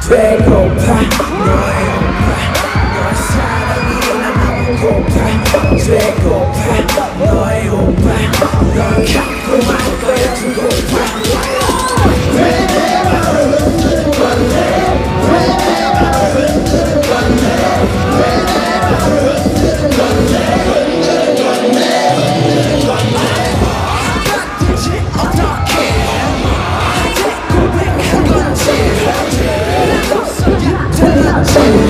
배고파 너의 오빠 너의 사랑이 난 너무 고파 배고파 너의 오빠 널 갖고 말 거야 두고파 왜 내 맘을 흔드는 건데 왜 내 맘을 흔드는 건데 왜 내 맘을 흔드는 건데 흔드는 건데 흔드는 건데 같은지 어떻게 고백한 건지 들렸지